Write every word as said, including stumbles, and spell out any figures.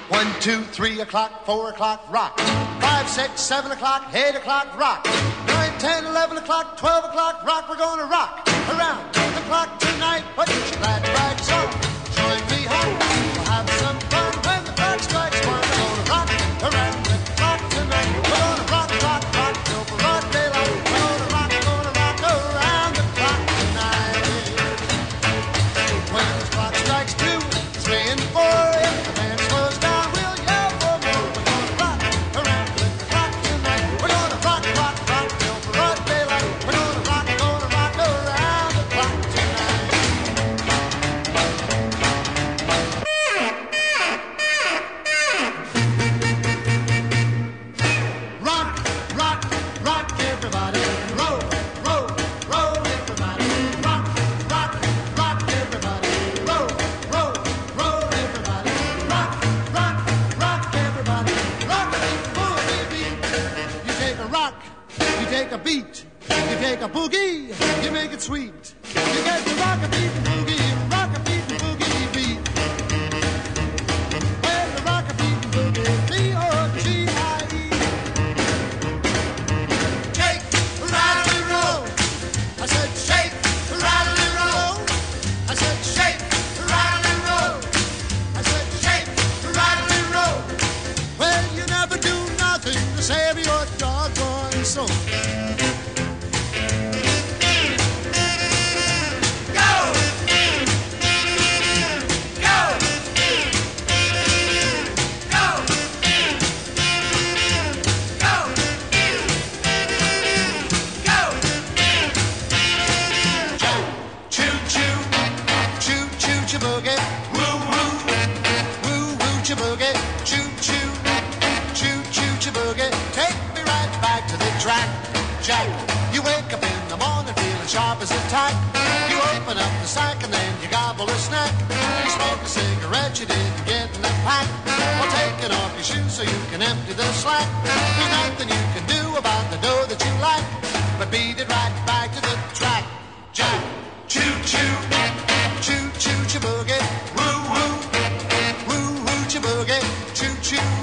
One, two, three o'clock, four o'clock, rock. Five, six, seven o'clock, eight o'clock, rock. Nine, ten, eleven o'clock, twelve o'clock, rock. We're gonna rock around the clock tonight. Put your glad rags on, join me home. We'll have some fun when the clock strikes one. We're gonna rock around the clock tonight. We're gonna rock, rock, rock till broad daylight. We're gonna rock, gonna rock around the clock tonight. When the clock strikes two, three and four, if the band slows down, we'll yell for more. We're gonna rock around the clock tonight. We're gonna rock, rock, rock till broad daylight. We're gonna rock, gonna rock around the clock tonight. Rock, rock, rock everybody. Roll, roll, roll everybody. Rock, rock, rock everybody. Roll, roll, roll everybody. Rock, rock, rock everybody. Rock the boogie beat. You take a rock, you take a beat, you take a boogie, you make it sweet. You get the rock a beat and boogie, rock a beat and boogie beat. Well, the rock a beat and boogie, B O G I E. Shake, rattle and roll. I said shake, rattle and roll. I said shake, rattle and roll. I said shake, rattle and roll. Well, you never do nothing to save your doggone soul. Go! Go! Go! Go! Go! Choo choo, choo choo choo boogie, woo woo, woo woo choo boogie, choo choo, choo choo choo boogie. Take me right back to the track, Jack. You wake up in the morning feeling sharp as a tack. You open up the sack and then you gobble a snack. You smoke a cigarette you didn't get in the pack. Well, taking off your shoes so you can empty the slack. There's nothing you can do about the dough that you like, but beat it right back to the track, Jack. Choo choo, choo choo choo boogie, woo woo, woo woo choo boogie, choo choo